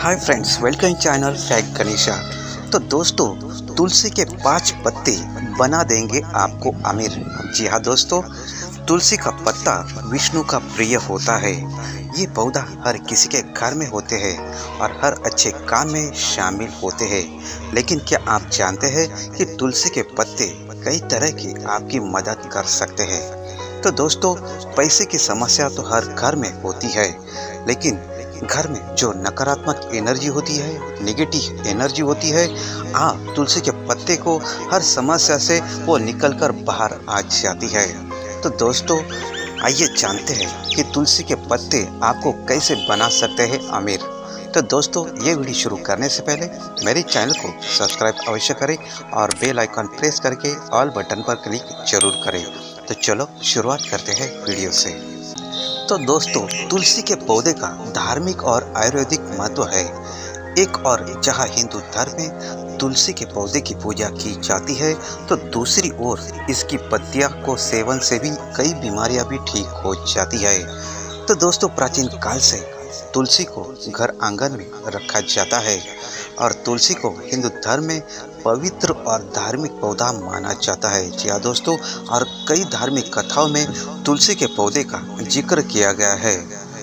हाय friends, welcome channel fact Ganesha. तो दोस्तों, तुलसी के 5 पत्ते बना देंगे आपको अमीर। जी हाँ दोस्तों, तुलसी का पत्ता विष्णु का प्रिय होता है। ये पौधा हर किसी के घर में होते हैं और हर अच्छे काम में शामिल होते हैं। लेकिन क्या आप जानते हैं कि तुलसी के पत्ते कई तरह की आपकी मदद कर सकते हैं। तो दोस्तों, पैसे की समस्या तो हर घर में होती है, लेकिन घर में जो नकारात्मक एनर्जी होती है, नेगेटिव एनर्जी होती है, आप तुलसी के पत्ते को हर समस्या से वो निकलकर बाहर आ जाती है। तो दोस्तों, आइए जानते हैं कि तुलसी के पत्ते आपको कैसे बना सकते हैं अमीर। तो दोस्तों, ये वीडियो शुरू करने से पहले मेरे चैनल को सब्सक्राइब अवश्य करें और बेल आइकन प्रेस करके ऑल बटन पर क्लिक जरूर करें। तो चलो शुरुआत करते हैं वीडियो से। तो दोस्तों, तुलसी के पौधे का धार्मिक और आयुर्वेदिक महत्व है। एक और जहां हिंदू धर्म में तुलसी के पौधे की पूजा की जाती है, तो दूसरी ओर इसकी पत्तियां को सेवन से भी कई बीमारियां भी ठीक हो जाती है। तो दोस्तों, प्राचीन काल से तुलसी को घर आंगन में रखा जाता है और तुलसी को हिंदू धर्म में पवित्र और धार्मिक पौधा माना जाता है। जी हाँ दोस्तों, और कई धार्मिक कथाओं में तुलसी के पौधे का जिक्र किया गया है।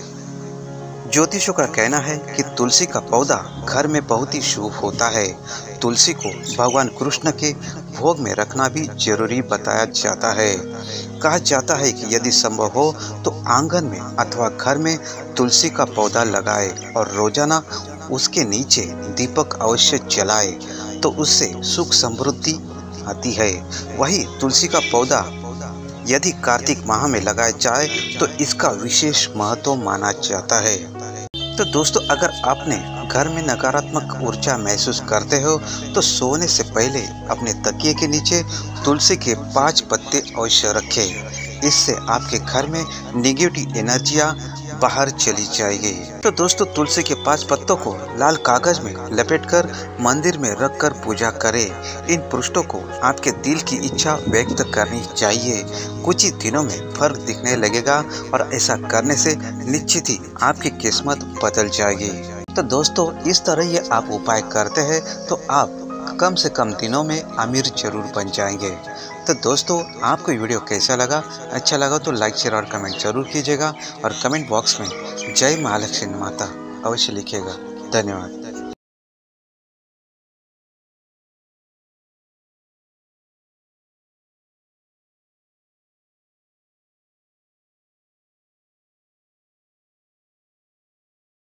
ज्योतिषों का कहना है कि तुलसी का पौधा घर में बहुत ही शुभ होता है। तुलसी को भगवान कृष्ण के भोग में रखना भी जरूरी बताया जाता है। कहा जाता है कि यदि संभव हो तो आंगन में अथवा घर में तुलसी का पौधा लगाए और रोजाना उसके नीचे दीपक अवश्य जलाए, तो उससे सुख समृद्धि आती है। वही तुलसी का पौधा यदि कार्तिक माह में लगाया जाए तो इसका विशेष महत्व माना जाता है। तो दोस्तों, अगर आपने घर में नकारात्मक ऊर्जा महसूस करते हो तो सोने से पहले अपने तकिए के नीचे तुलसी के 5 पत्ते अवश्य रखें। इससे आपके घर में नेगेटिव एनर्जियां बाहर चली जाएगी। तो दोस्तों, तुलसी के 5 पत्तों को लाल कागज में लपेटकर मंदिर में रखकर पूजा करें। इन पृष्ठों को आपके दिल की इच्छा व्यक्त करनी चाहिए। कुछ ही दिनों में फर्क दिखने लगेगा और ऐसा करने से निश्चित ही आपकी किस्मत बदल जाएगी। तो दोस्तों, इस तरह ये आप उपाय करते हैं तो आप कम से कम दिनों में अमीर जरूर बन जाएंगे। तो दोस्तों, आपको वीडियो कैसा लगा? अच्छा लगा तो लाइक, शेयर और कमेंट जरूर कीजिएगा और कमेंट बॉक्स में जय महालक्ष्मी माता अवश्य लिखिएगा। धन्यवाद।